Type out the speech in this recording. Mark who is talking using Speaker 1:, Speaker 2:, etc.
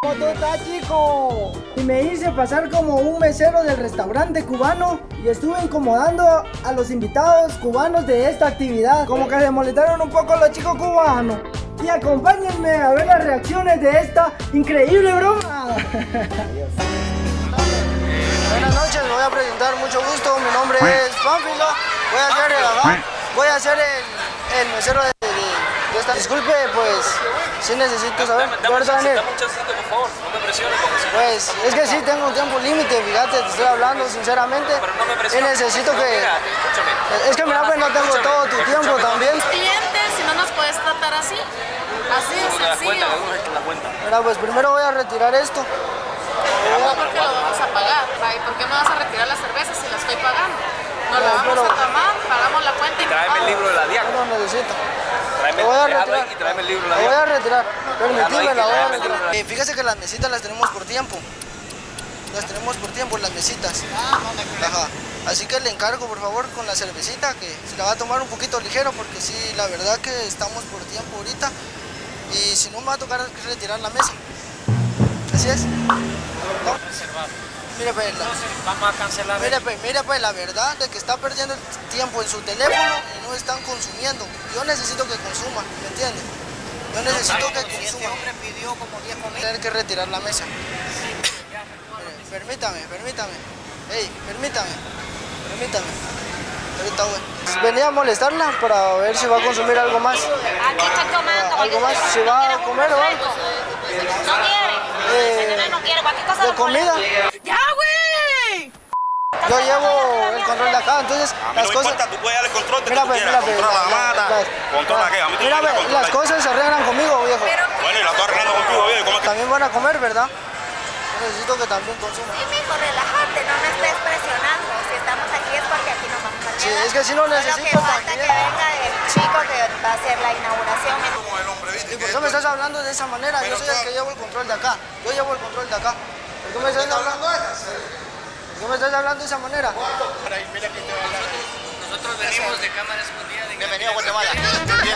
Speaker 1: ¿Cómo está, chico? Y me hice pasar como un mesero del restaurante cubano y estuve incomodando a los invitados cubanos de esta actividad. Como que se molestaron un poco los chicos cubanos. Y acompáñenme a ver las reacciones de esta increíble broma. Buenas noches, me voy a presentar, mucho gusto. Mi nombre es Pánfilo. Voy a ser el mesero de esta. Disculpe, pues, sí necesito saber.
Speaker 2: Dame un chancito, por favor, no me presiones.
Speaker 1: Pues, es que sí tengo un tiempo límite, fíjate, te estoy hablando sinceramente.
Speaker 2: Pero no me
Speaker 1: Y
Speaker 2: presiones.
Speaker 1: necesito que...
Speaker 2: Mira, escúchame.
Speaker 1: Es que mira, pues no tengo todo tu tiempo también.
Speaker 3: Clientes, si no nos puedes tratar así. Así de
Speaker 2: ¿Cómo te das cuenta?
Speaker 3: sencillo.
Speaker 2: ¿Cómo es que la cuenta?
Speaker 1: Mira, pues primero voy a retirar esto.
Speaker 3: No, porque lo vamos a pagar. Ay, ¿por qué me vas a retirar la cerveza si la estoy pagando? Nos la vamos a tomar, pagamos la cuenta y
Speaker 2: Tráeme el libro de la diaca.
Speaker 1: No necesito.
Speaker 2: Tráeme,
Speaker 1: Lo voy a
Speaker 2: déjalo ahí
Speaker 1: retirar.
Speaker 2: y tráeme el libro de la
Speaker 1: La voy
Speaker 2: diaca.
Speaker 1: a retirar. Permitidme, la voy a
Speaker 2: Tráeme el
Speaker 1: retirar.
Speaker 2: libro.
Speaker 1: Fíjese que las mesitas las tenemos por tiempo. Las tenemos por tiempo, las mesitas. Ajá. Así que le encargo, por favor, con la cervecita, que se la va a tomar un poquito ligero, porque sí, la verdad que estamos por tiempo ahorita. Y si no, me va a tocar retirar la mesa. Así es. ¿No? Mire, pues,
Speaker 2: Vamos a cancelar.
Speaker 1: mire, pues, la verdad de que está perdiendo el tiempo en su teléfono y no están consumiendo. Yo necesito que consuma, ¿me entiende? Yo necesito que consuma.
Speaker 4: hombre pidió como 10 comidas.
Speaker 1: Tener que retirar la mesa. Permítame. Ey, permítame. Ahorita voy. Venía a molestarla para ver si va a consumir algo más.
Speaker 3: Aquí está tomando.
Speaker 1: ¿Algo más? ¿Si va a comer o algo?
Speaker 3: No quiere. No quiere. Cualquier cosa
Speaker 1: ¿De comida?
Speaker 3: ¡Ya, güey!
Speaker 1: Yo llevo el control de acá, entonces
Speaker 5: A mí
Speaker 1: las
Speaker 5: no me
Speaker 1: cosas...
Speaker 5: importa, tú puedes darle el control de
Speaker 1: Mira,
Speaker 5: que tú
Speaker 1: pues,
Speaker 5: quieras.
Speaker 1: mira,
Speaker 5: Controla la mata, controla qué. A mí tú
Speaker 1: mira,
Speaker 5: me
Speaker 1: pues, las cosas se arreglan conmigo, viejo.
Speaker 5: Bueno, y la estoy arreglando contigo, viejo. ¿Cómo es que?
Speaker 1: También van a comer, ¿verdad? Yo necesito que también consuman.
Speaker 6: Sí, mijo, relájate, no me estés presionando. Si estamos aquí es porque aquí nos vamos a quedar.
Speaker 1: Sí, es que si no
Speaker 6: Solo
Speaker 1: necesito
Speaker 6: que falta
Speaker 1: también.
Speaker 6: que venga el chico que va a hacer la inauguración.
Speaker 1: ¿Y por qué me estás hablando de esa manera? Yo soy el que llevo el control de acá. Yo llevo el control de acá. ¿Por qué me estás hablando de esa? ¿Por qué me estás hablando de esa manera?
Speaker 4: Nosotros venimos de cámara escondida.
Speaker 1: Bienvenido a Guatemala.